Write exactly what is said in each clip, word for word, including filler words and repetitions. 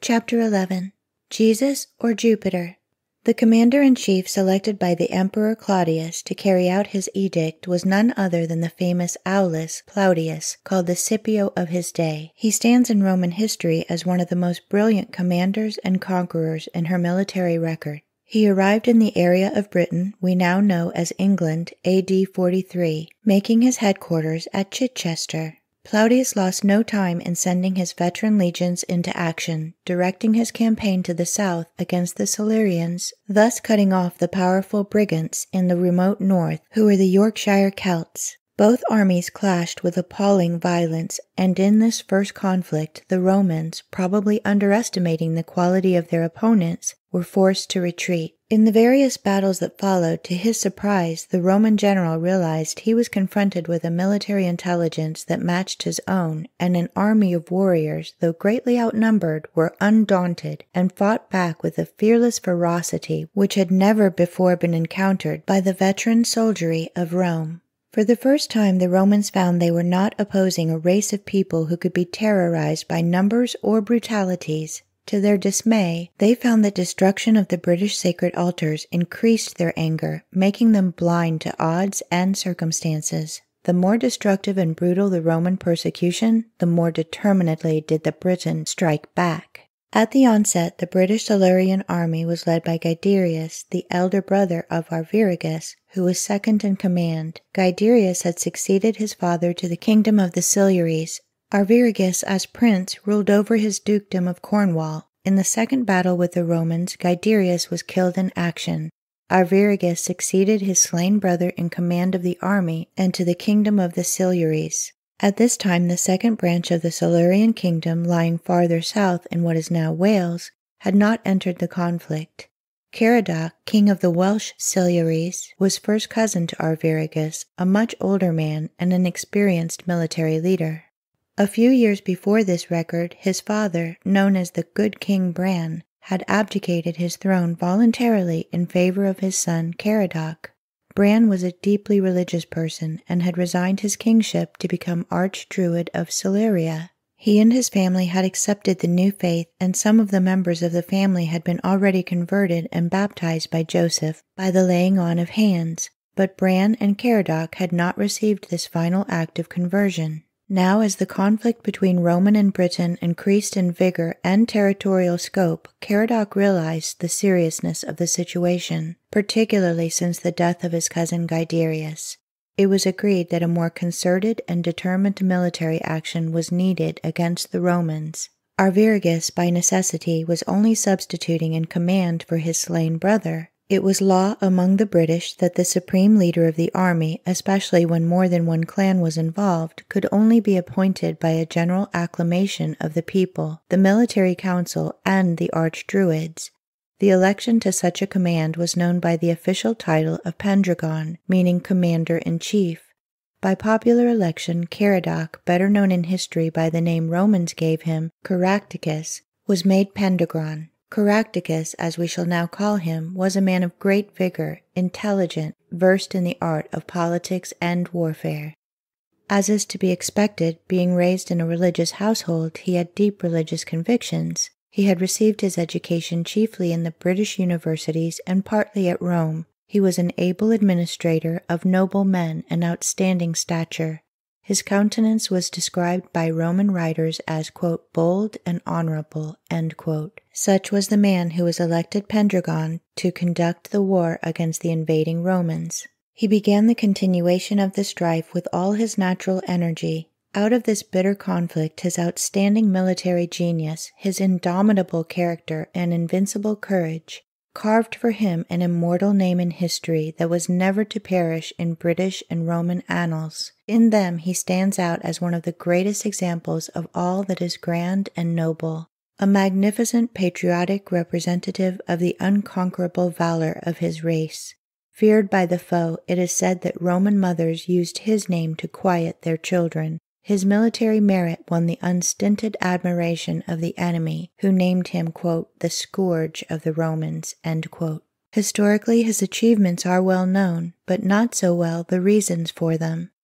Chapter eleven. Jesus or Jupiter? The commander-in-chief selected by the Emperor Claudius to carry out his edict was none other than the famous Aulus Plautius, called the Scipio of his day. He stands in Roman history as one of the most brilliant commanders and conquerors in her military record. He arrived in the area of Britain we now know as England A D forty-three, making his headquarters at Chichester. Plautius lost no time in sending his veteran legions into action, directing his campaign to the south against the Silureans, thus cutting off the powerful Brigantes in the remote north, who were the Yorkshire Celts. Both armies clashed with appalling violence, and in this first conflict the Romans, probably underestimating the quality of their opponents, were forced to retreat. In the various battles that followed, to his surprise, the Roman general realized he was confronted with a military intelligence that matched his own, and an army of warriors, though greatly outnumbered, were undaunted, and fought back with a fearless ferocity which had never before been encountered by the veteran soldiery of Rome. For the first time the Romans found they were not opposing a race of people who could be terrorized by numbers or brutalities. To their dismay, they found that destruction of the British sacred altars increased their anger, making them blind to odds and circumstances. The more destructive and brutal the Roman persecution, the more determinedly did the Briton strike back. At the onset, the British Silurian army was led by Guiderius, the elder brother of Arviragus, who was second in command. Guiderius had succeeded his father to the kingdom of the Silureans. Arviragus, as prince, ruled over his dukedom of Cornwall. In the second battle with the Romans, Guiderius was killed in action. Arviragus succeeded his slain brother in command of the army and to the kingdom of the Silureans. At this time, the second branch of the Silurian kingdom, lying farther south in what is now Wales, had not entered the conflict. Caractacus, king of the Welsh Silureans, was first cousin to Arviragus, a much older man and an experienced military leader. A few years before this record, his father, known as the Good King Bran, had abdicated his throne voluntarily in favor of his son Caractacus. Bran was a deeply religious person and had resigned his kingship to become Archdruid of Siluria. He and his family had accepted the new faith, and some of the members of the family had been already converted and baptized by Joseph by the laying on of hands, but Bran and Caractacus had not received this final act of conversion. Now, as the conflict between Roman and Briton increased in vigor and territorial scope, Caractacus realized the seriousness of the situation, particularly since the death of his cousin Guiderius. It was agreed that a more concerted and determined military action was needed against the Romans. Arviragus, by necessity, was only substituting in command for his slain brother. It was law among the British that the supreme leader of the army, especially when more than one clan was involved, could only be appointed by a general acclamation of the people, the military council, and the archdruids. The election to such a command was known by the official title of Pendragon, meaning commander-in-chief. By popular election, Caractacus, better known in history by the name Romans gave him, Caractacus, was made Pendragon. Caractacus, as we shall now call him, was a man of great vigor, intelligent, versed in the art of politics and warfare. As is to be expected, being raised in a religious household, he had deep religious convictions. He had received his education chiefly in the British universities and partly at Rome. He was an able administrator, of noble men and outstanding stature. His countenance was described by Roman writers as, quote, bold and honorable, end quote. Such was the man who was elected Pendragon to conduct the war against the invading Romans. He began the continuation of the strife with all his natural energy. Out of this bitter conflict, his outstanding military genius, his indomitable character, and invincible courage carved for him an immortal name in history that was never to perish in British and Roman annals. In them he stands out as one of the greatest examples of all that is grand and noble, a magnificent patriotic representative of the unconquerable valor of his race. Feared by the foe, it is said that Roman mothers used his name to quiet their children. His military merit won the unstinted admiration of the enemy, who named him, quote, the scourge of the Romans, end quote. Historically, his achievements are well known, but not so well the reasons for them.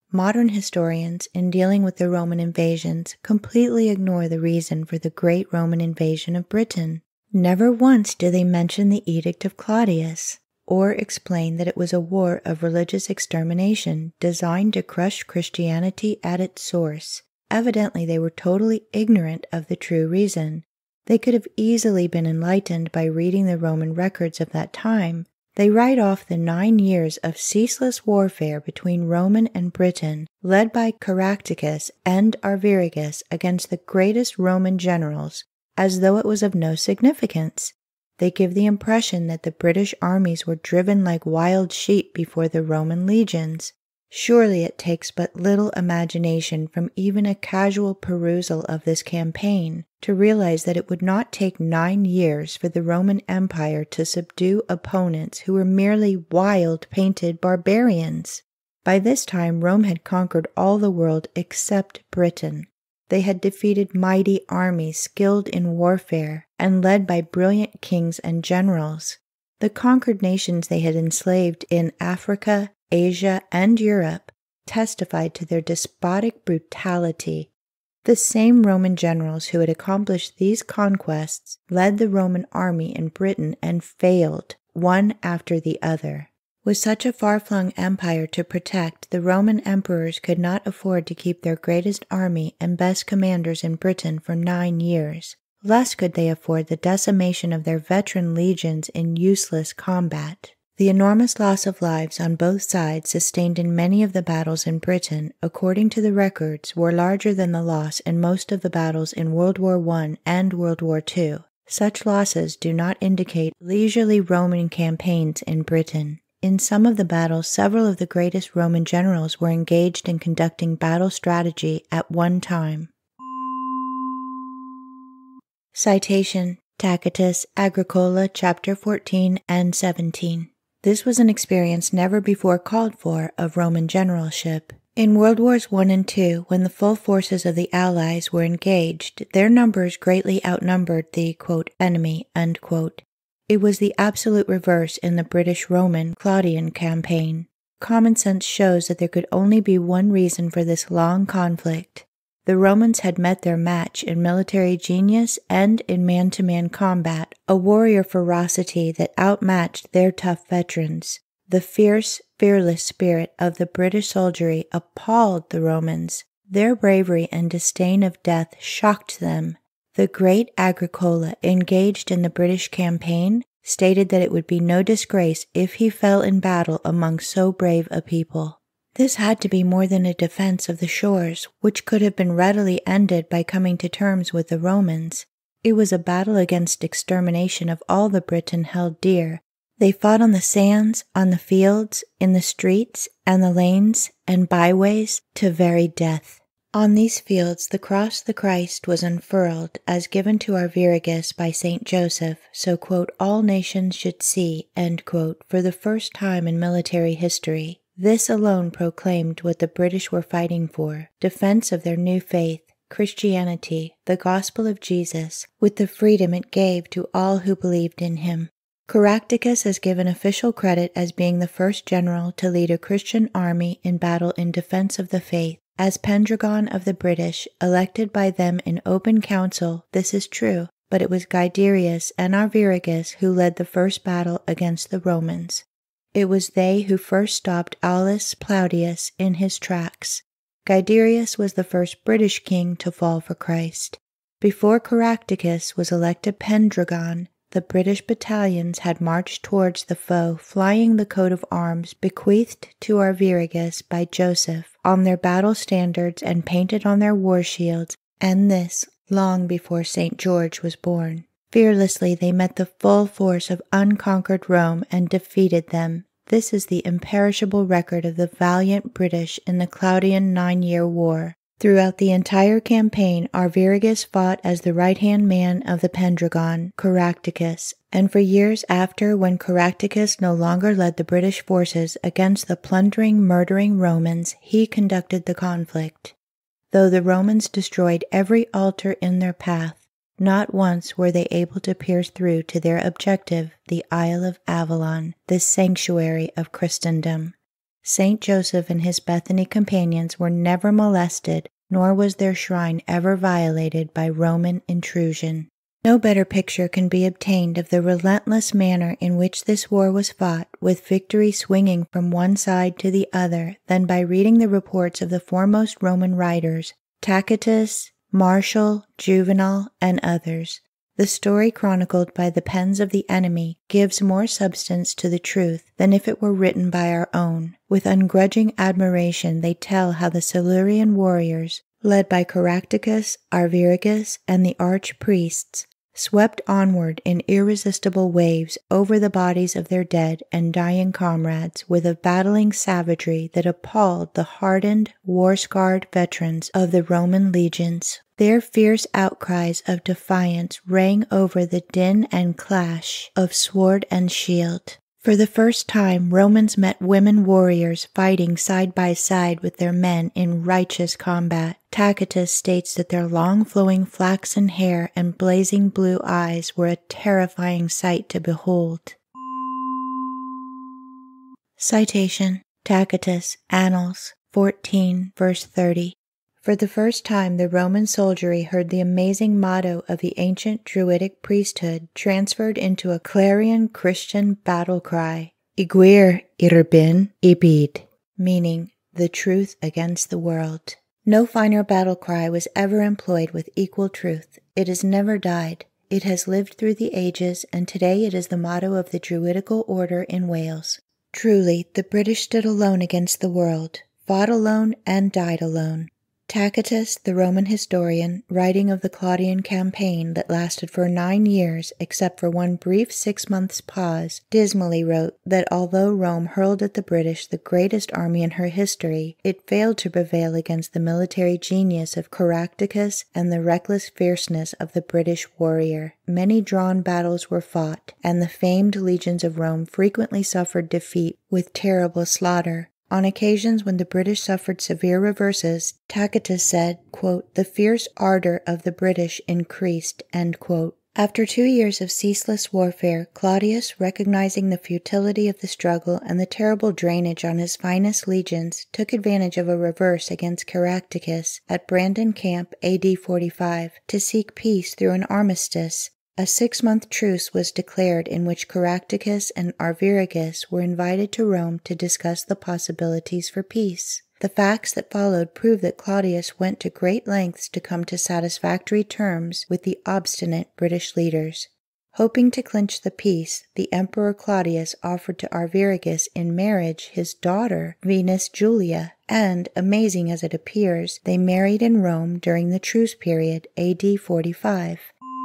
Modern historians, in dealing with the Roman invasions, completely ignore the reason for the great Roman invasion of Britain. Never once do they mention the Edict of Claudius, or explain that it was a war of religious extermination designed to crush Christianity at its source. Evidently, they were totally ignorant of the true reason. They could have easily been enlightened by reading the Roman records of that time. They write off the nine years of ceaseless warfare between Roman and Briton, led by Caractacus and Arviragus against the greatest Roman generals, as though it was of no significance. They give the impression that the British armies were driven like wild sheep before the Roman legions. Surely it takes but little imagination from even a casual perusal of this campaign to realize that it would not take nine years for the Roman Empire to subdue opponents who were merely wild, painted barbarians. By this time, Rome had conquered all the world except Britain. They had defeated mighty armies skilled in warfare and led by brilliant kings and generals. The conquered nations they had enslaved in Africa, Asia, and Europe testified to their despotic brutality. The same Roman generals who had accomplished these conquests led the Roman army in Britain and failed, one after the other. With such a far-flung empire to protect, the Roman emperors could not afford to keep their greatest army and best commanders in Britain for nine years. Less could they afford the decimation of their veteran legions in useless combat. The enormous loss of lives on both sides sustained in many of the battles in Britain, according to the records, were larger than the loss in most of the battles in World War One and World War Two. Such losses do not indicate leisurely Roman campaigns in Britain. In some of the battles, several of the greatest Roman generals were engaged in conducting battle strategy at one time. Citation: Tacitus, Agricola, chapter fourteen and seventeen. This was an experience never before called for of Roman generalship. In World Wars One and Two, when the full forces of the Allies were engaged, their numbers greatly outnumbered the, quote, enemy, unquote. It was the absolute reverse in the British-Roman Claudian campaign. Common sense shows that there could only be one reason for this long conflict. The Romans had met their match in military genius and in man-to-man combat, a warrior ferocity that outmatched their tough veterans. The fierce, fearless spirit of the British soldiery appalled the Romans. Their bravery and disdain of death shocked them. The great Agricola, engaged in the British campaign, stated that it would be no disgrace if he fell in battle among so brave a people. This had to be more than a defense of the shores, which could have been readily ended by coming to terms with the Romans. It was a battle against extermination of all the Britain held dear. They fought on the sands, on the fields, in the streets, and the lanes, and byways, to very death. On these fields the cross of the Christ was unfurled, as given to Arviragus by Saint Joseph, so, quote, all nations should see, end quote, for the first time in military history. This alone proclaimed what the British were fighting for, defense of their new faith, Christianity, the gospel of Jesus, with the freedom it gave to all who believed in him. Caractacus is given official credit as being the first general to lead a Christian army in battle in defense of the faith. As Pendragon of the British, elected by them in open council, this is true, but it was Guiderius and Arviragus who led the first battle against the Romans. It was they who first stopped Aulus Plautius in his tracks. Guiderius was the first British king to fall for Christ. Before Caractacus was elected Pendragon, the British battalions had marched towards the foe, flying the coat of arms bequeathed to Arviragus by Joseph on their battle standards and painted on their war shields, and this long before Saint George was born. Fearlessly they met the full force of unconquered Rome and defeated them. This is the imperishable record of the valiant British in the Claudian nine-year war. Throughout the entire campaign, Arviragus fought as the right-hand man of the Pendragon, Caractacus, and for years after, when Caractacus no longer led the British forces against the plundering, murdering Romans, he conducted the conflict. Though the Romans destroyed every altar in their path, not once were they able to pierce through to their objective, the Isle of Avalon, this sanctuary of Christendom. Saint Joseph and his Bethany companions were never molested, nor was their shrine ever violated by Roman intrusion. No better picture can be obtained of the relentless manner in which this war was fought, with victory swinging from one side to the other, than by reading the reports of the foremost Roman writers, Tacitus, Martial, Juvenal, and others. The story chronicled by the pens of the enemy gives more substance to the truth than if it were written by our own. With ungrudging admiration they tell how the Silurean warriors, led by Caractacus, Arviragus, and the arch-priests, swept onward in irresistible waves over the bodies of their dead and dying comrades with a battling savagery that appalled the hardened, war-scarred veterans of the Roman legions. Their fierce outcries of defiance rang over the din and clash of sword and shield. For the first time, Romans met women warriors fighting side by side with their men in righteous combat. Tacitus states that their long flowing flaxen hair and blazing blue eyes were a terrifying sight to behold. Citation: Tacitus, Annals, fourteen, verse thirty. For the first time, the Roman soldiery heard the amazing motto of the ancient Druidic priesthood transferred into a clarion Christian battle cry, Iguir irbin ibid, meaning the truth against the world. No finer battle cry was ever employed with equal truth. It has never died. It has lived through the ages, and today it is the motto of the Druidical order in Wales. Truly, the British stood alone against the world, fought alone, and died alone. Tacitus, the Roman historian, writing of the Claudian campaign that lasted for nine years except for one brief six months' pause, dismally wrote that although Rome hurled at the British the greatest army in her history, it failed to prevail against the military genius of Caractacus and the reckless fierceness of the British warrior. Many drawn battles were fought, and the famed legions of Rome frequently suffered defeat with terrible slaughter. On occasions when the British suffered severe reverses, Tacitus said, quote, "The fierce ardor of the British increased." End quote. After two years of ceaseless warfare, Claudius, recognizing the futility of the struggle and the terrible drainage on his finest legions, took advantage of a reverse against Caractacus at Brandon Camp A D forty-five to seek peace through an armistice. A six-month truce was declared in which Caractacus and Arviragus were invited to Rome to discuss the possibilities for peace. The facts that followed prove that Claudius went to great lengths to come to satisfactory terms with the obstinate British leaders. Hoping to clinch the peace, the Emperor Claudius offered to Arviragus in marriage his daughter, Venus Julia, and, amazing as it appears, they married in Rome during the truce period A D forty-five.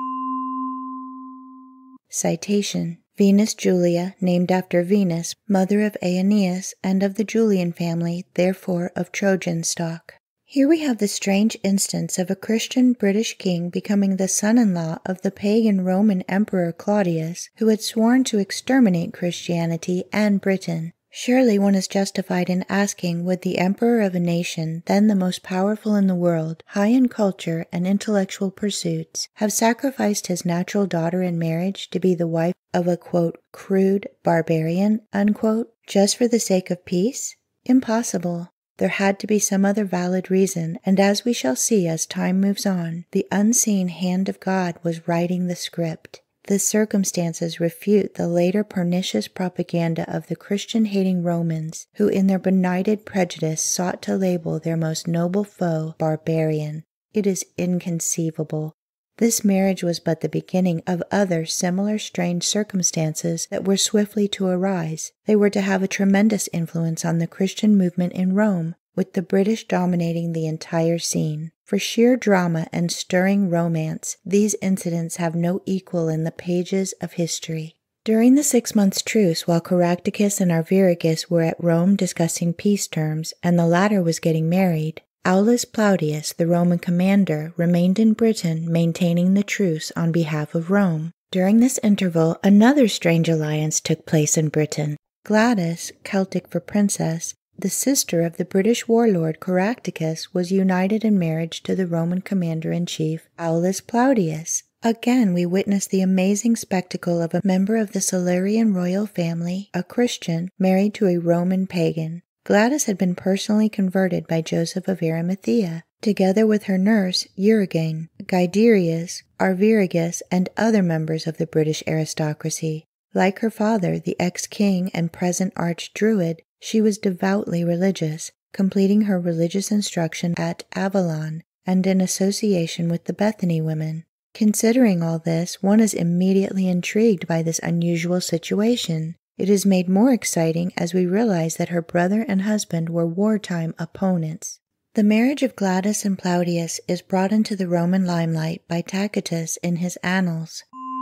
Citation: Venus Julia, named after Venus, mother of Aeneas and of the Julian family, therefore of Trojan stock. Here we have the strange instance of a Christian British king becoming the son-in-law of the pagan Roman Emperor Claudius, who had sworn to exterminate Christianity and Britain. Surely one is justified in asking, would the emperor of a nation, then the most powerful in the world, high in culture and intellectual pursuits, have sacrificed his natural daughter in marriage to be the wife of a, quote, crude barbarian, unquote, just for the sake of peace? Impossible. There had to be some other valid reason, and as we shall see as time moves on, the unseen hand of God was writing the script. The circumstances refute the later pernicious propaganda of the Christian-hating Romans, who in their benighted prejudice sought to label their most noble foe barbarian. It is inconceivable. This marriage was but the beginning of other similar strange circumstances that were swiftly to arise. They were to have a tremendous influence on the Christian movement in Rome, with the British dominating the entire scene. For sheer drama and stirring romance, these incidents have no equal in the pages of history. During the six months' truce, while Caractacus and Arviragus were at Rome discussing peace terms, and the latter was getting married, Aulus Plautius, the Roman commander, remained in Britain, maintaining the truce on behalf of Rome. During this interval, another strange alliance took place in Britain. Gladys, Celtic for princess, the sister of the British warlord Caractacus, was united in marriage to the Roman commander-in-chief Aulus Plautius. Again we witness the amazing spectacle of a member of the Silurean royal family, a Christian, married to a Roman pagan. Gladys had been personally converted by Joseph of Arimathea, together with her nurse Urigane, Guiderius, Arviragus, and other members of the British aristocracy. Like her father, the ex-king and present arch-druid, she was devoutly religious, completing her religious instruction at Avalon and in association with the Bethany women. Considering all this, one is immediately intrigued by this unusual situation. It is made more exciting as we realize that her brother and husband were wartime opponents. The marriage of Gladys and Plautius is brought into the Roman limelight by Tacitus in his Annals.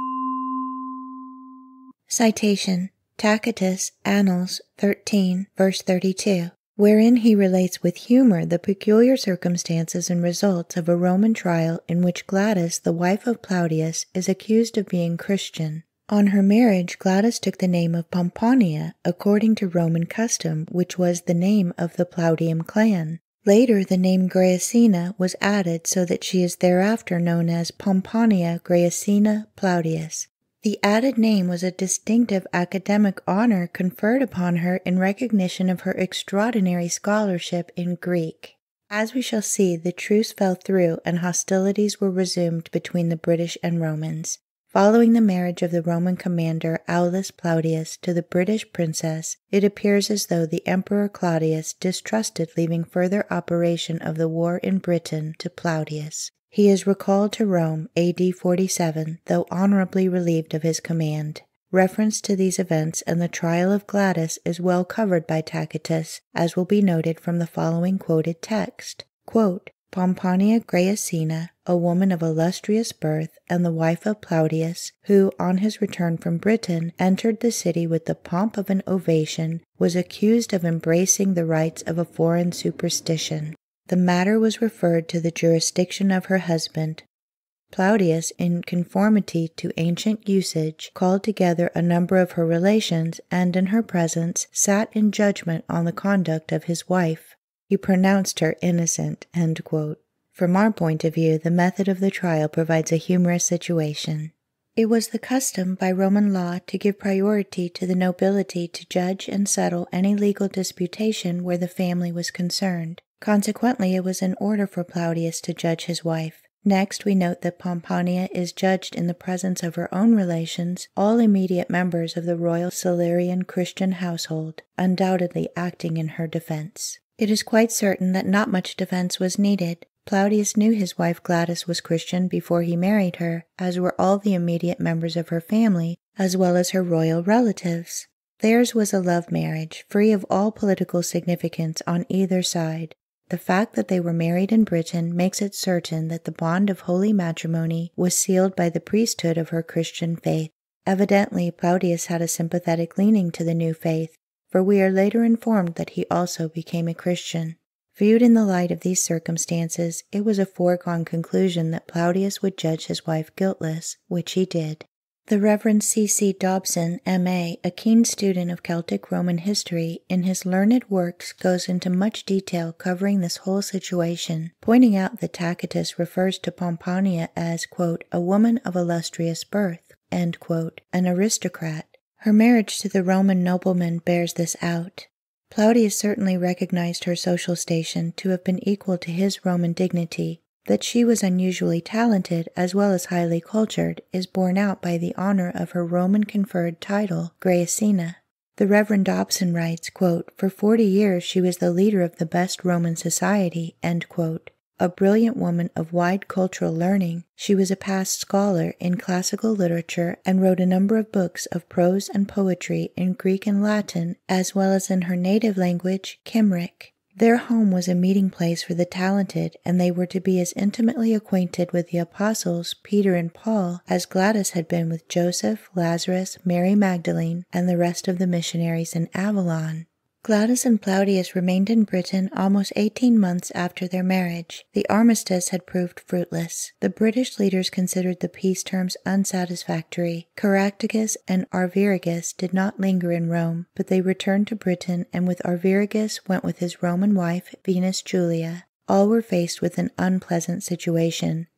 Citation: Tacitus, Annals thirteen, verse thirty-two, wherein he relates with humor the peculiar circumstances and results of a Roman trial in which Gladys, the wife of Plautius, is accused of being Christian. On her marriage, Gladys took the name of Pomponia, according to Roman custom, which was the name of the Plautian clan. Later, the name Graecina was added so that she is thereafter known as Pomponia Graecina Plautius. The added name was a distinctive academic honor conferred upon her in recognition of her extraordinary scholarship in Greek. As we shall see, the truce fell through and hostilities were resumed between the British and Romans. Following the marriage of the Roman commander Aulus Plautius to the British princess, it appears as though the Emperor Claudius distrusted leaving further operation of the war in Britain to Plautius. He is recalled to Rome A D forty-seven, though honorably relieved of his command. Reference to these events and the trial of Gladys is well covered by Tacitus, as will be noted from the following quoted text. Quote, Pomponia Graecina, a woman of illustrious birth and the wife of Plautius, who, on his return from Britain, entered the city with the pomp of an ovation, was accused of embracing the rites of a foreign superstition. The matter was referred to the jurisdiction of her husband. Plautius, in conformity to ancient usage, called together a number of her relations and, in her presence, sat in judgment on the conduct of his wife. He pronounced her innocent. End quote. From our point of view, the method of the trial provides a humorous situation. It was the custom by Roman law to give priority to the nobility to judge and settle any legal disputation where the family was concerned. Consequently, it was in order for Plautius to judge his wife. Next, we note that Pomponia is judged in the presence of her own relations, all immediate members of the royal Silurean Christian household, undoubtedly acting in her defense. It is quite certain that not much defense was needed. Plautius knew his wife Gladys was Christian before he married her, as were all the immediate members of her family, as well as her royal relatives. Theirs was a love marriage, free of all political significance on either side. The fact that they were married in Britain makes it certain that the bond of holy matrimony was sealed by the priesthood of her Christian faith. Evidently, Plautius had a sympathetic leaning to the new faith, for we are later informed that he also became a Christian. Viewed in the light of these circumstances, it was a foregone conclusion that Plautius would judge his wife guiltless, which he did. The Reverend C C Dobson, M A, a keen student of Celtic Roman history, in his learned works goes into much detail covering this whole situation, pointing out that Tacitus refers to Pomponia as, quote, a woman of illustrious birth, end quote, an aristocrat. Her marriage to the Roman nobleman bears this out. Plautius certainly recognized her social station to have been equal to his Roman dignity. That she was unusually talented as well as highly cultured is borne out by the honor of her Roman-conferred title, Graecina. The Reverend Dobson writes, quote, for forty years she was the leader of the best Roman society, end quote. A brilliant woman of wide cultural learning, she was a past scholar in classical literature and wrote a number of books of prose and poetry in Greek and Latin, as well as in her native language, Cymric. Their home was a meeting place for the talented, and they were to be as intimately acquainted with the apostles, Peter and Paul, as Gladys had been with Joseph, Lazarus, Mary Magdalene, and the rest of the missionaries in Avalon. Gladys and Plautius remained in Britain almost eighteen months after their marriage. The armistice had proved fruitless. The British leaders considered the peace terms unsatisfactory. Caractacus and Arviragus did not linger in Rome, but they returned to Britain and with Arviragus went with his Roman wife, Venus Julia. All were faced with an unpleasant situation.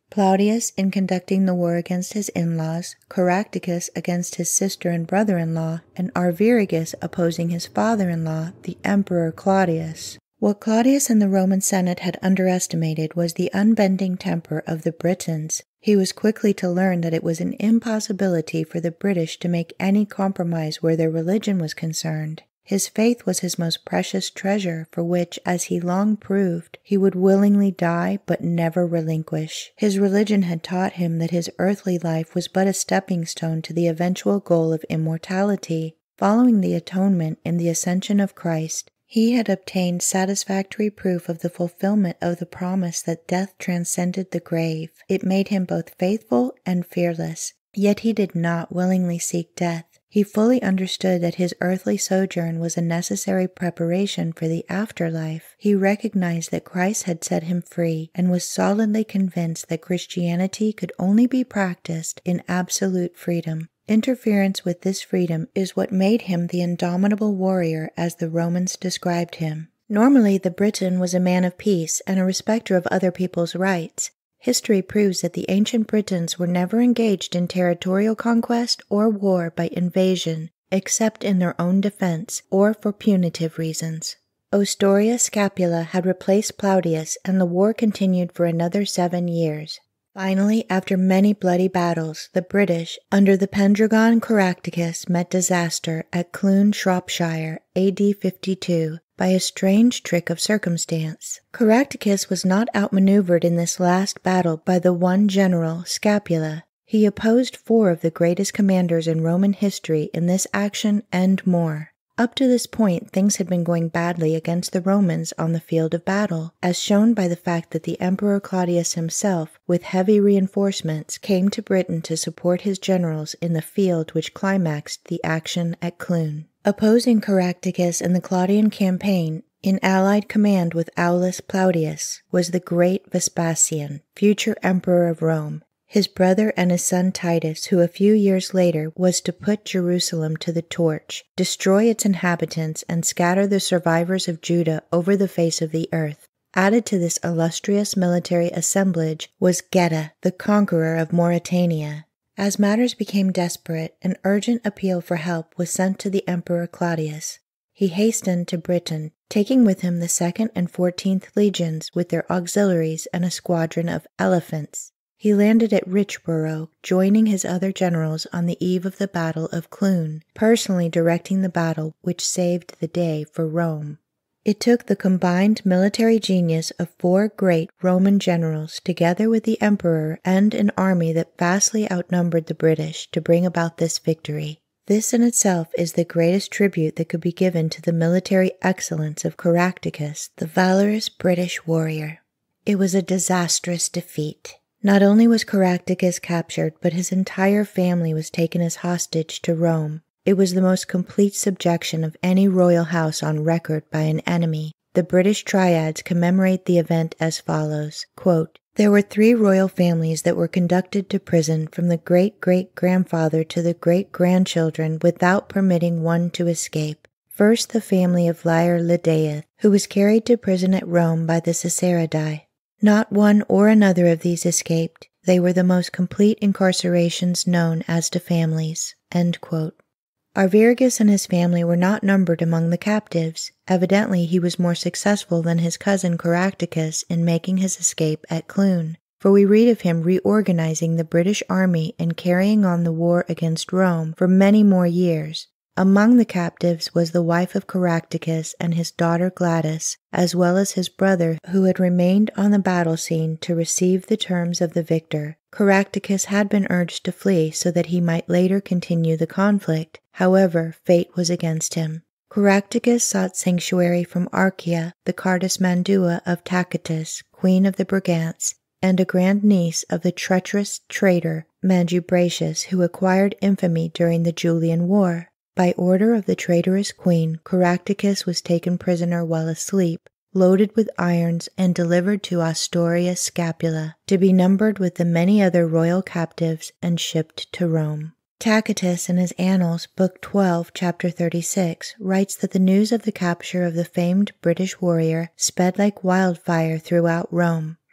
Plautius in conducting the war against his in-laws, Caractacus against his sister and brother-in-law, and Arviragus opposing his father-in-law, the Emperor Claudius. What Claudius and the Roman Senate had underestimated was the unbending temper of the Britons. He was quickly to learn that it was an impossibility for the British to make any compromise where their religion was concerned. His faith was his most precious treasure, for which, as he long proved, he would willingly die but never relinquish. His religion had taught him that his earthly life was but a stepping stone to the eventual goal of immortality. Following the atonement in the ascension of Christ, he had obtained satisfactory proof of the fulfillment of the promise that death transcended the grave. It made him both faithful and fearless, yet he did not willingly seek death. He fully understood that his earthly sojourn was a necessary preparation for the afterlife. He recognized that Christ had set him free and was solidly convinced that Christianity could only be practiced in absolute freedom. Interference with this freedom is what made him the indomitable warrior as the Romans described him. Normally, the Briton was a man of peace and a respecter of other people's rights. History proves that the ancient Britons were never engaged in territorial conquest or war by invasion, except in their own defense or for punitive reasons. Ostoria Scapula had replaced Plautius, and the war continued for another seven years. Finally, after many bloody battles, the British, under the Pendragon Caractacus, met disaster at Clun, Shropshire, A D fifty-two, by a strange trick of circumstance. Caractacus was not outmaneuvered in this last battle by the one general, Scapula. He opposed four of the greatest commanders in Roman history in this action and more. Up to this point, things had been going badly against the Romans on the field of battle, as shown by the fact that the Emperor Claudius himself, with heavy reinforcements, came to Britain to support his generals in the field which climaxed the action at Clun. Opposing Caractacus in the Claudian campaign, in allied command with Aulus Plautius, was the great Vespasian, future emperor of Rome. His brother and his son Titus, who a few years later was to put Jerusalem to the torch, destroy its inhabitants, and scatter the survivors of Judah over the face of the earth. Added to this illustrious military assemblage was Geta, the conqueror of Mauritania. As matters became desperate, an urgent appeal for help was sent to the Emperor Claudius. He hastened to Britain, taking with him the second and fourteenth legions with their auxiliaries and a squadron of elephants. He landed at Richborough, joining his other generals on the eve of the Battle of Clun, personally directing the battle which saved the day for Rome. It took the combined military genius of four great Roman generals, together with the emperor and an army that vastly outnumbered the British, to bring about this victory. This in itself is the greatest tribute that could be given to the military excellence of Caractacus, the valorous British warrior. It was a disastrous defeat. Not only was Caractacus captured, but his entire family was taken as hostage to Rome. It was the most complete subjection of any royal house on record by an enemy. The British triads commemorate the event as follows, quote, "There were three royal families that were conducted to prison from the great-great-grandfather to the great-grandchildren without permitting one to escape. First, the family of Liar Lydaeus, who was carried to prison at Rome by the Caesaridae. Not one or another of these escaped. They were the most complete incarcerations known as to families." End quote. Arviragus and his family were not numbered among the captives. Evidently he was more successful than his cousin Caractacus in making his escape at Clun, for we read of him reorganizing the British army and carrying on the war against Rome for many more years. Among the captives was the wife of Caractacus and his daughter Gladys, as well as his brother, who had remained on the battle scene to receive the terms of the victor. Caractacus had been urged to flee so that he might later continue the conflict. However, fate was against him. Caractacus sought sanctuary from Archaea, the Cardus Mandua of Tacitus, queen of the Brigantes, and a grandniece of the treacherous traitor Mandubracius, who acquired infamy during the Julian War. By order of the traitorous queen, Caractacus was taken prisoner while asleep, loaded with irons, and delivered to Ostoria Scapula, to be numbered with the many other royal captives and shipped to Rome. Tacitus in his Annals, Book twelve, Chapter thirty-six, writes that the news of the capture of the famed British warrior sped like wildfire throughout Rome.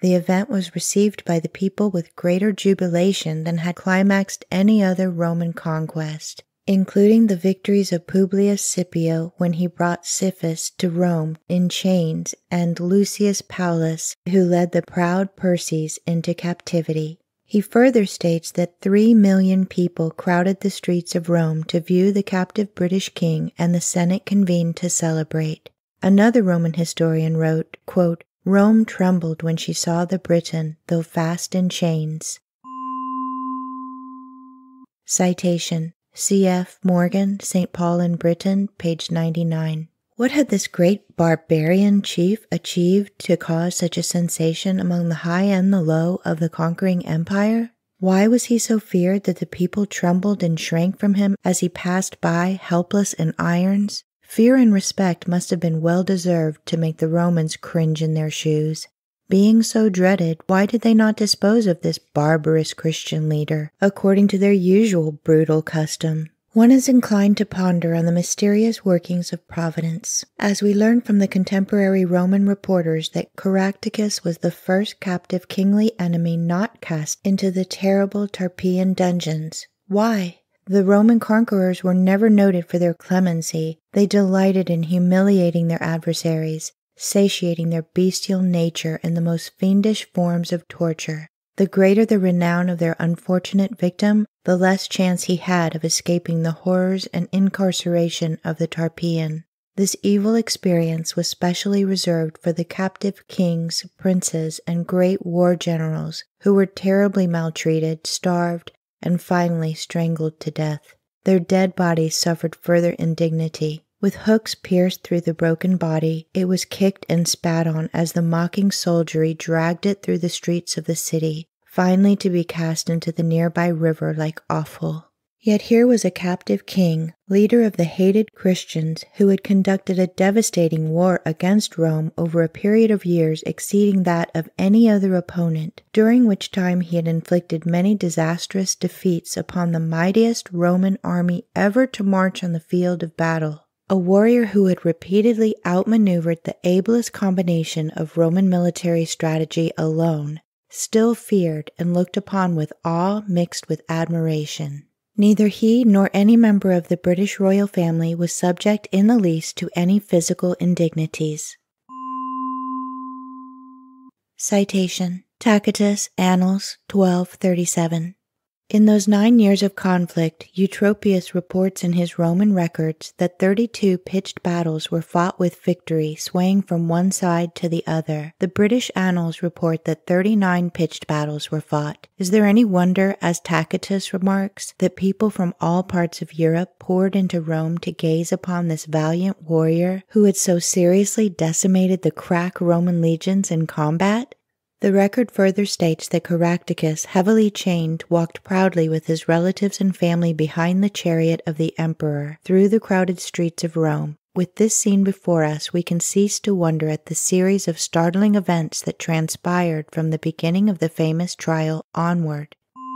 The event was received by the people with greater jubilation than had climaxed any other Roman conquest, including the victories of Publius Scipio when he brought Siphus to Rome in chains and Lucius Paulus, who led the proud Perses into captivity. He further states that three million people crowded the streets of Rome to view the captive British king, and the Senate convened to celebrate. Another Roman historian wrote, quote, "Rome trembled when she saw the Briton, though fast in chains." Citation: C F Morgan, Saint Paul in Britain, page ninety-nine. What had this great barbarian chief achieved to cause such a sensation among the high and the low of the conquering empire? Why was he so feared that the people trembled and shrank from him as he passed by, helpless in irons? Fear and respect must have been well deserved to make the Romans cringe in their shoes. Being so dreaded, why did they not dispose of this barbarous Christian leader, according to their usual brutal custom? One is inclined to ponder on the mysterious workings of Providence, as we learn from the contemporary Roman reporters that Caractacus was the first captive kingly enemy not cast into the terrible Tarpeian dungeons. Why? The Roman conquerors were never noted for their clemency. They delighted in humiliating their adversaries, satiating their bestial nature in the most fiendish forms of torture. The greater the renown of their unfortunate victim, the less chance he had of escaping the horrors and incarceration of the Tarpeian. This evil experience was specially reserved for the captive kings, princes, and great war generals who were terribly maltreated, starved, and finally strangled to death. Their dead bodies suffered further indignity. With hooks pierced through the broken body, it was kicked and spat on as the mocking soldiery dragged it through the streets of the city, finally to be cast into the nearby river like offal. Yet here was a captive king, leader of the hated Christians, who had conducted a devastating war against Rome over a period of years exceeding that of any other opponent, during which time he had inflicted many disastrous defeats upon the mightiest Roman army ever to march on the field of battle. A warrior who had repeatedly outmaneuvered the ablest combination of Roman military strategy alone, still feared and looked upon with awe mixed with admiration. Neither he nor any member of the British royal family was subject in the least to any physical indignities. Citation: Tacitus, Annals, twelve thirty-seven. In those nine years of conflict, Eutropius reports in his Roman records that thirty-two pitched battles were fought with victory swaying from one side to the other. The British annals report that thirty-nine pitched battles were fought. Is there any wonder, as Tacitus remarks, that people from all parts of Europe poured into Rome to gaze upon this valiant warrior who had so seriously decimated the crack Roman legions in combat? The record further states that Caractacus, heavily chained, walked proudly with his relatives and family behind the chariot of the emperor through the crowded streets of Rome. With this scene before us, we can cease to wonder at the series of startling events that transpired from the beginning of the famous trial onward.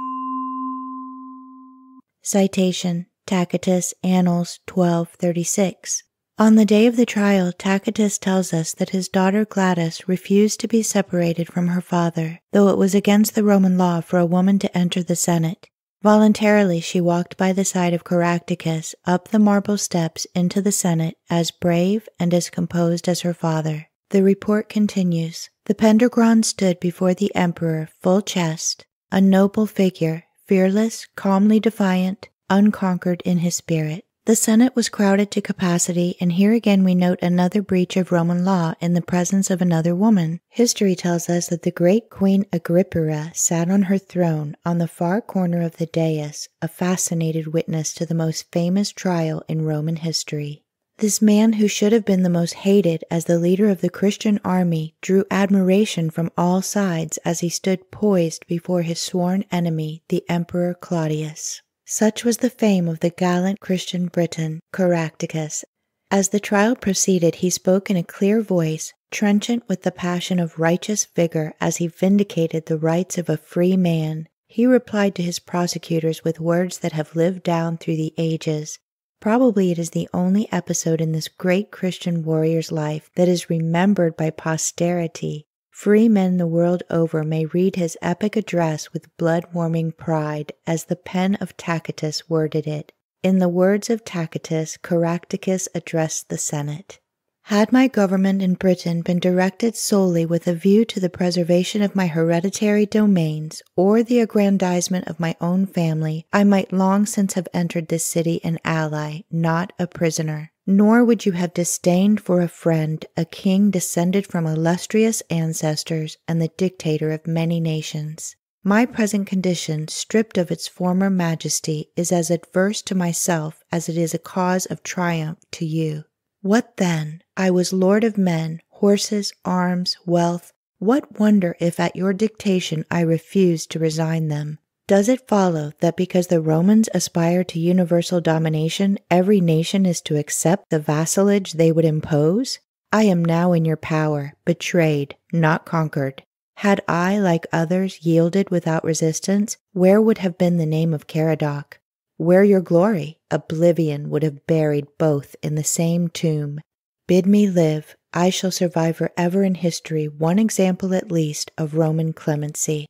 Citation: Tacitus, Annals, twelve thirty-six. On the day of the trial, Tacitus tells us that his daughter Gladys refused to be separated from her father, though it was against the Roman law for a woman to enter the Senate. Voluntarily she walked by the side of Caractacus up the marble steps into the Senate, as brave and as composed as her father. The report continues: The Pendragon stood before the emperor full chest, a noble figure, fearless, calmly defiant, unconquered in his spirit. The Senate was crowded to capacity, and here again we note another breach of Roman law in the presence of another woman. History tells us that the great Queen Agrippa sat on her throne on the far corner of the dais, a fascinated witness to the most famous trial in Roman history. This man, who should have been the most hated as the leader of the Christian army, drew admiration from all sides as he stood poised before his sworn enemy, the Emperor Claudius. Such was the fame of the gallant Christian Briton, Caractacus. As the trial proceeded, he spoke in a clear voice, trenchant with the passion of righteous vigor as he vindicated the rights of a free man. He replied to his prosecutors with words that have lived down through the ages. Probably it is the only episode in this great Christian warrior's life that is remembered by posterity, Free men the world over may read his epic address with blood-warming pride, as the pen of Tacitus worded it. In the words of Tacitus, Caractacus addressed the Senate. Had my government in Britain been directed solely with a view to the preservation of my hereditary domains, or the aggrandizement of my own family, I might long since have entered this city an ally, not a prisoner. Nor would you have disdained for a friend a king descended from illustrious ancestors and the dictator of many nations. My present condition, stripped of its former majesty, is as adverse to myself as it is a cause of triumph to you. What then? I was lord of men, horses, arms, wealth. What wonder if at your dictation I refused to resign them? Does it follow that because the Romans aspire to universal domination, every nation is to accept the vassalage they would impose? I am now in your power, betrayed, not conquered. Had I, like others, yielded without resistance, where would have been the name of Caradoc? Where your glory? Oblivion would have buried both in the same tomb. Bid me live, I shall survive forever in history one example at least of Roman clemency.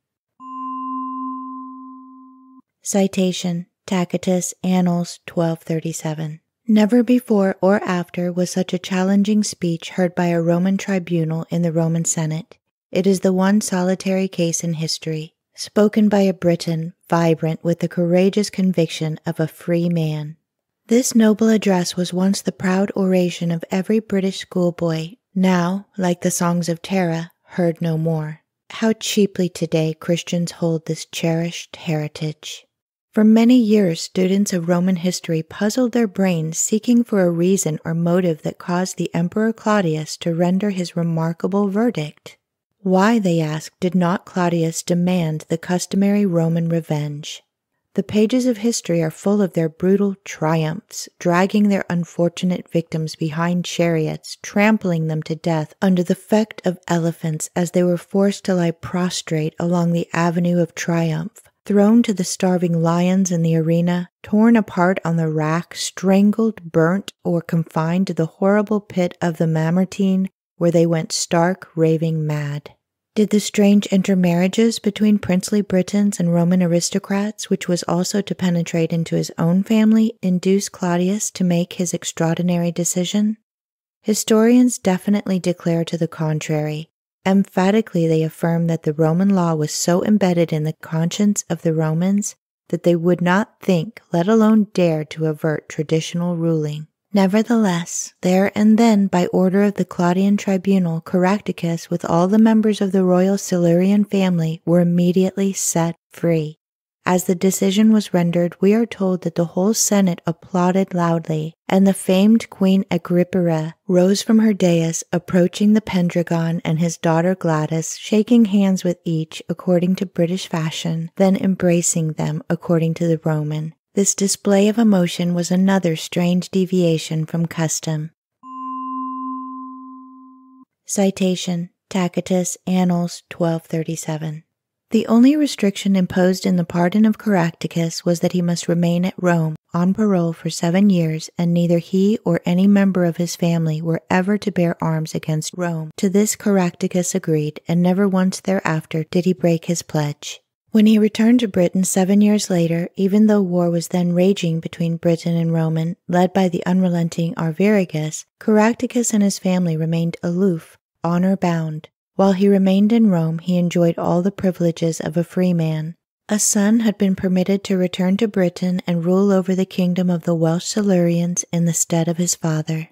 Citation: Tacitus, Annals, twelve thirty-seven. Never before or after was such a challenging speech heard by a Roman tribunal in the Roman Senate. It is the one solitary case in history, spoken by a Briton, vibrant with the courageous conviction of a free man. This noble address was once the proud oration of every British schoolboy, now, like the songs of Tara, heard no more. How cheaply today Christians hold this cherished heritage. For many years, students of Roman history puzzled their brains seeking for a reason or motive that caused the Emperor Claudius to render his remarkable verdict. Why, they asked, did not Claudius demand the customary Roman revenge? The pages of history are full of their brutal triumphs, dragging their unfortunate victims behind chariots, trampling them to death under the fect of elephants as they were forced to lie prostrate along the avenue of triumph, thrown to the starving lions in the arena, torn apart on the rack, strangled, burnt, or confined to the horrible pit of the Mamertine, where they went stark, raving mad. Did the strange intermarriages between princely Britons and Roman aristocrats, which was also to penetrate into his own family, induce Claudius to make his extraordinary decision? Historians definitely declare to the contrary. Emphatically, they affirm that the Roman law was so embedded in the conscience of the Romans that they would not think, let alone dare, to avert traditional ruling. Nevertheless, there and then, by order of the Claudian tribunal, Caractacus, with all the members of the royal Silurean family, were immediately set free. As the decision was rendered, we are told that the whole Senate applauded loudly, and the famed Queen Agrippa rose from her dais, approaching the Pendragon and his daughter Gladys, shaking hands with each according to British fashion, then embracing them according to the Roman. This display of emotion was another strange deviation from custom. Citation: Tacitus, Annals, twelve thirty-seven. The only restriction imposed in the pardon of Caractacus was that he must remain at Rome on parole for seven years, and neither he or any member of his family were ever to bear arms against Rome. To this Caractacus agreed, and never once thereafter did he break his pledge. When he returned to Britain seven years later, even though war was then raging between Briton and Roman, led by the unrelenting Arviragus, Caractacus and his family remained aloof, honor-bound. While he remained in Rome, he enjoyed all the privileges of a free man. A son had been permitted to return to Britain and rule over the kingdom of the Welsh Silureans in the stead of his father.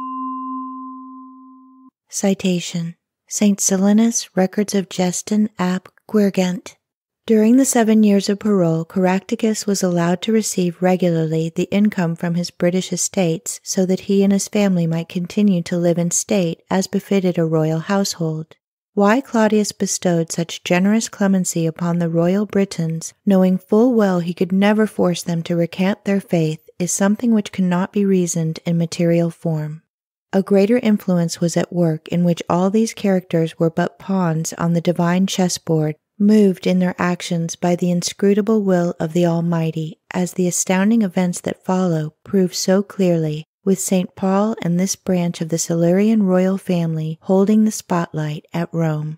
Citation: Saint Silenus, Records of Gestin ap Gwyrgent. During the seven years of parole, Caractacus was allowed to receive regularly the income from his British estates so that he and his family might continue to live in state as befitted a royal household. Why Claudius bestowed such generous clemency upon the royal Britons, knowing full well he could never force them to recant their faith, is something which cannot be reasoned in material form. A greater influence was at work in which all these characters were but pawns on the divine chessboard, moved in their actions by the inscrutable will of the Almighty, as the astounding events that follow prove so clearly, with Saint Paul and this branch of the Silurean royal family holding the spotlight at Rome.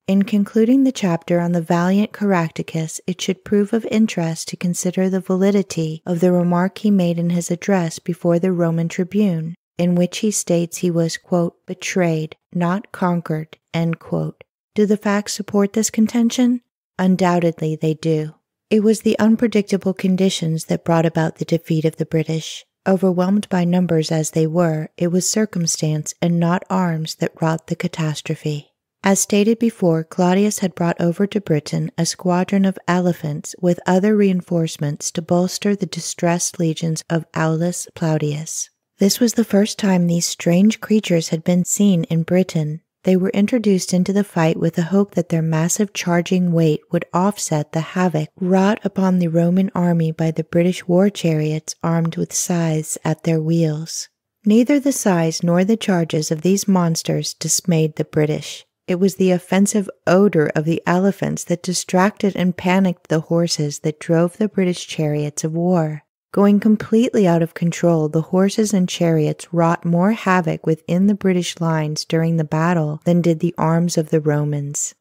In concluding the chapter on the valiant Caractacus, it should prove of interest to consider the validity of the remark he made in his address before the Roman tribune, in which he states he was, quote, betrayed, not conquered, end quote. Do the facts support this contention? Undoubtedly they do. It was the unpredictable conditions that brought about the defeat of the British. Overwhelmed by numbers as they were, it was circumstance and not arms that wrought the catastrophe. As stated before, Claudius had brought over to Britain a squadron of elephants with other reinforcements to bolster the distressed legions of Aulus Plautius. This was the first time these strange creatures had been seen in Britain. They were introduced into the fight with the hope that their massive charging weight would offset the havoc wrought upon the Roman army by the British war chariots armed with scythes at their wheels. Neither the size nor the charges of these monsters dismayed the British. It was the offensive odor of the elephants that distracted and panicked the horses that drove the British chariots of war. Going completely out of control, the horses and chariots wrought more havoc within the British lines during the battle than did the arms of the Romans.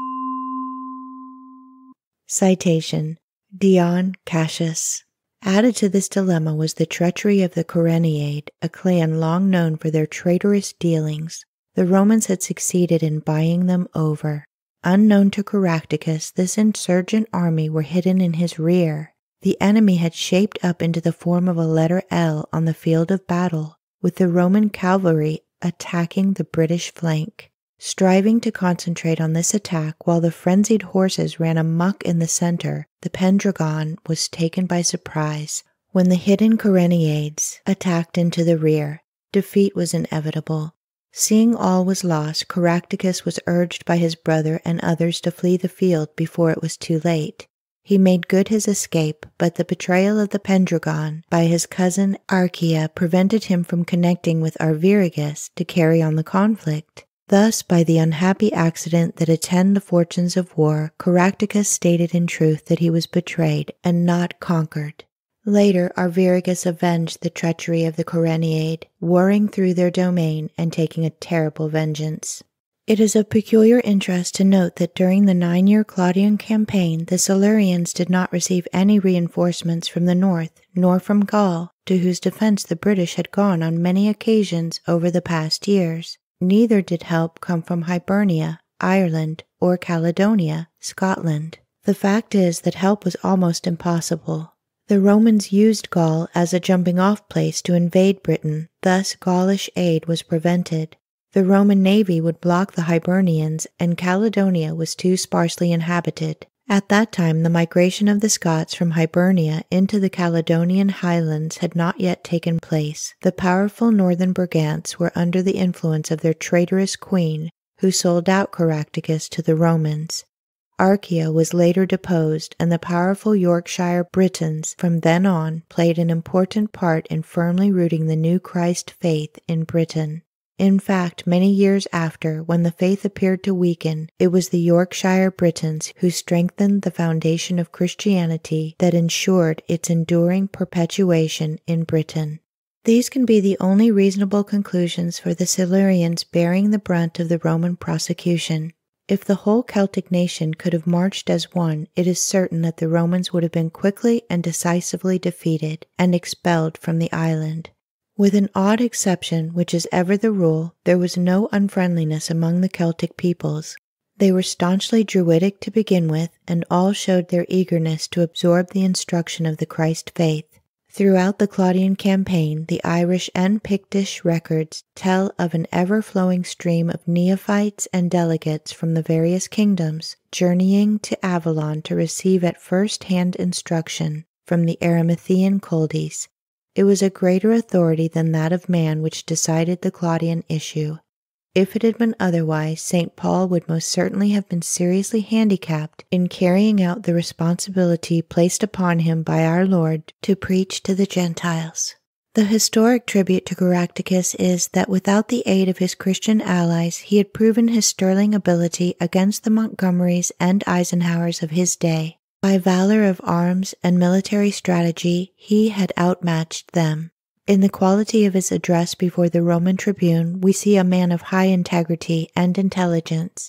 Citation: Dion Cassius. Added to this dilemma was the treachery of the Coronniae, a clan long known for their traitorous dealings. The Romans had succeeded in buying them over. Unknown to Caractacus, this insurgent army were hidden in his rear. The enemy had shaped up into the form of a letter L on the field of battle, with the Roman cavalry attacking the British flank. Striving to concentrate on this attack while the frenzied horses ran amuck in the center, the Pendragon was taken by surprise. When the hidden Coronniades attacked into the rear, defeat was inevitable. Seeing all was lost, Caractacus was urged by his brother and others to flee the field before it was too late. He made good his escape, but the betrayal of the Pendragon by his cousin Archia prevented him from connecting with Arviragus to carry on the conflict. Thus, by the unhappy accident that attend the fortunes of war, Caractacus stated in truth that he was betrayed and not conquered. Later, Arviragus avenged the treachery of the Coronniae, warring through their domain and taking a terrible vengeance. It is of peculiar interest to note that during the nine-year Claudian campaign, the Silureans did not receive any reinforcements from the north, nor from Gaul, to whose defense the British had gone on many occasions over the past years. Neither did help come from Hibernia, Ireland, or Caledonia, Scotland. The fact is that help was almost impossible. The Romans used Gaul as a jumping-off place to invade Britain, thus Gaulish aid was prevented. The Roman navy would block the Hibernians, and Caledonia was too sparsely inhabited. At that time, the migration of the Scots from Hibernia into the Caledonian highlands had not yet taken place. The powerful northern Brigantes were under the influence of their traitorous queen, who sold out Caractacus to the Romans. Archia was later deposed, and the powerful Yorkshire Britons from then on played an important part in firmly rooting the new Christ faith in Britain. In fact, many years after, when the faith appeared to weaken, it was the Yorkshire Britons who strengthened the foundation of Christianity that ensured its enduring perpetuation in Britain. These can be the only reasonable conclusions for the Silureans bearing the brunt of the Roman prosecution. If the whole Celtic nation could have marched as one, it is certain that the Romans would have been quickly and decisively defeated and expelled from the island. With an odd exception, which is ever the rule, there was no unfriendliness among the Celtic peoples. They were staunchly Druidic to begin with, and all showed their eagerness to absorb the instruction of the Christ faith. Throughout the Claudian campaign, the Irish and Pictish records tell of an ever-flowing stream of neophytes and delegates from the various kingdoms, journeying to Avalon to receive at first-hand instruction from the Arimathean Culdees. It was a greater authority than that of man which decided the Claudian issue. If it had been otherwise, Saint Paul would most certainly have been seriously handicapped in carrying out the responsibility placed upon him by our Lord to preach to the Gentiles. The historic tribute to Caractacus is that without the aid of his Christian allies, he had proven his sterling ability against the Montgomerys and Eisenhowers of his day. By valor of arms and military strategy, he had outmatched them. In the quality of his address before the Roman tribune, we see a man of high integrity and intelligence.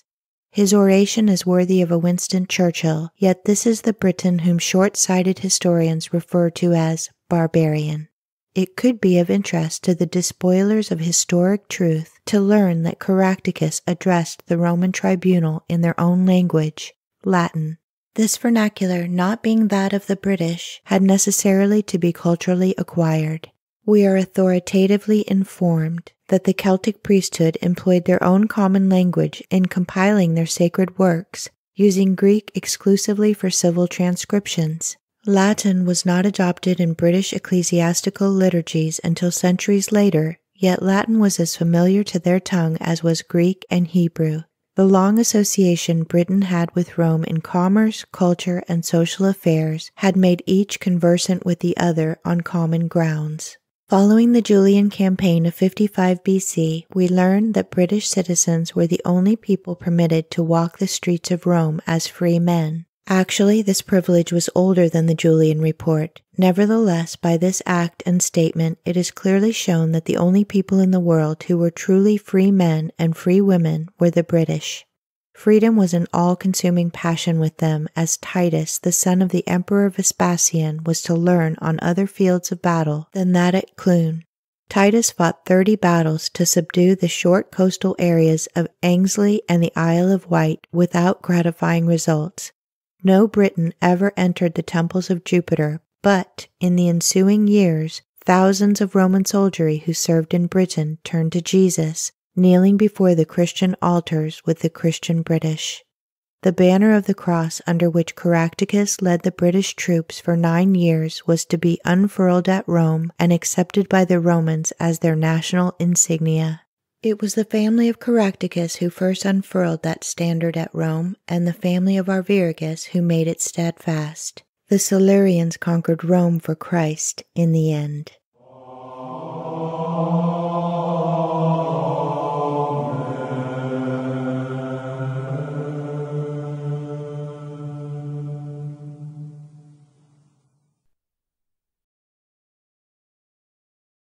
His oration is worthy of a Winston Churchill, yet this is the Briton whom short-sighted historians refer to as barbarian. It could be of interest to the despoilers of historic truth to learn that Caractacus addressed the Roman tribunal in their own language, Latin. This vernacular, not being that of the British, had necessarily to be culturally acquired. We are authoritatively informed that the Celtic priesthood employed their own common language in compiling their sacred works, using Greek exclusively for civil transcriptions. Latin was not adopted in British ecclesiastical liturgies until centuries later, yet Latin was as familiar to their tongue as was Greek and Hebrew. The long association Britain had with Rome in commerce, culture, and social affairs had made each conversant with the other on common grounds. Following the Julian campaign of fifty-five B C, we learn that British citizens were the only people permitted to walk the streets of Rome as free men. Actually, this privilege was older than the Julian report. Nevertheless, by this act and statement, it is clearly shown that the only people in the world who were truly free men and free women were the British. Freedom was an all-consuming passion with them, as Titus, the son of the Emperor Vespasian, was to learn on other fields of battle than that at Clun. Titus fought thirty battles to subdue the short coastal areas of Angsley and the Isle of Wight without gratifying results. No Briton ever entered the temples of Jupiter, but, in the ensuing years, thousands of Roman soldiery who served in Britain turned to Jesus, kneeling before the Christian altars with the Christian British. The banner of the cross under which Caractacus led the British troops for nine years was to be unfurled at Rome and accepted by the Romans as their national insignia. It was the family of Caractacus who first unfurled that standard at Rome, and the family of Arviragus who made it steadfast. The Silureans conquered Rome for Christ in the end.